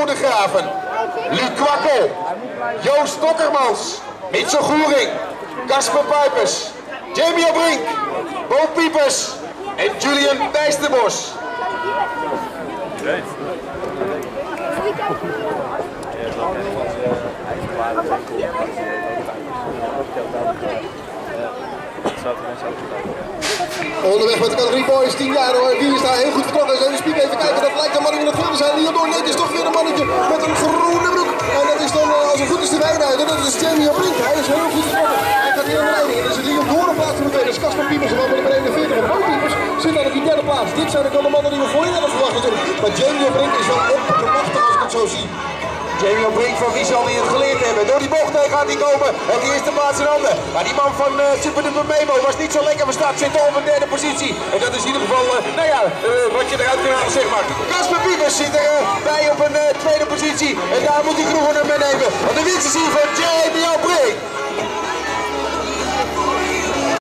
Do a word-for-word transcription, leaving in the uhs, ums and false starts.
de Graven, Luc Kwakkel, Joost Stokkermans, Mitchell Goering, Casper Pijpers, Jamie O'Brink, Bo Piepers en Julian Dijsterbos. Onderweg met de categorie boys, tien jaar hoor. Wie is daar heel goed vertrokken? Eens even spieken, even kijken. Dat lijkt een man in het groen te zijn. Leon Doorn, nee, het is toch weer een mannetje met een groene broek. En dat is dan uh, als het goed is de wijnruiter. Dat is Jamie O'Brink. Hij is heel goed vertrokken. Hij gaat hier aan de leiding. Dat is het Leon Doorn op plaats van de tweede. Dat is Casper Piepers en dan met de eenenveertig. En Bo Piepers zit dan op die derde plaats. Dit zijn ook al de mannen die we voor je hadden verwacht natuurlijk. Maar Jamie O'Brink is wel oppermachtig als ik het zo zie. Jamie O'Brink, van wie zal hij het geleerd hebben? Door die bocht heen gaat hij komen en die eerste plaats in handen. Maar die man van uh, Super Duper Memo was niet zo lekker van start, zit op een derde positie. En dat is in ieder geval, uh, nou ja, uh, wat je eruit kunt halen, zeg maar. Casper Piepers zit er uh, bij op een uh, tweede positie en daar moet hij genoegen mee nemen. En de winst is hier